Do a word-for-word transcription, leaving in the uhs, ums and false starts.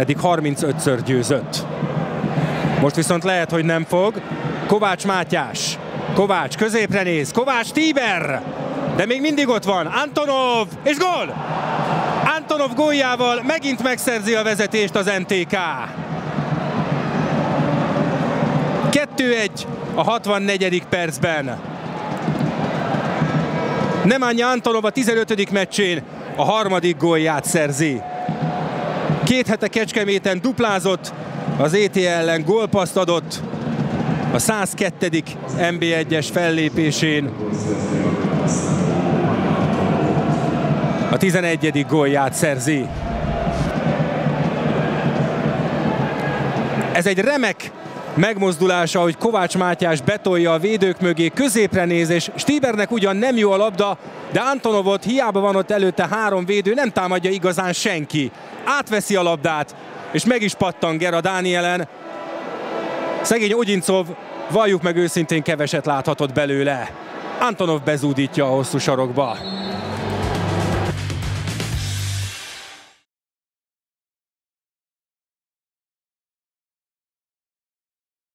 eddig harmincötször győzött. Most viszont lehet, hogy nem fog. Kovács Mátyás. Kovács középre néz. Kovács Tíber. De még mindig ott van. Antonov. És gól! Antonov góljával megint megszerzi a vezetést az en té ká. kettő egy a hatvannegyedik percben. Nemanja Antonov a tizenötödik meccsén a harmadik gólját szerzi. Két hete Kecskeméten duplázott, az é té ellen gólpasszt adott a százkettedik en bé egyes fellépésén. A tizenegyedik gólját szerzi. Ez egy remek megmozdulása, hogy Kovács Mátyás betolja a védők mögé, középre néz, és Stiebernek ugyan nem jó a labda, de Antonovot hiába van ott előtte három védő, nem támadja igazán senki. Átveszi a labdát, és meg is pattan Gera Dánielen. Szegény Ogyincov, valljuk meg őszintén, keveset láthatott belőle. Antonov bezúdítja a hosszú sarokba.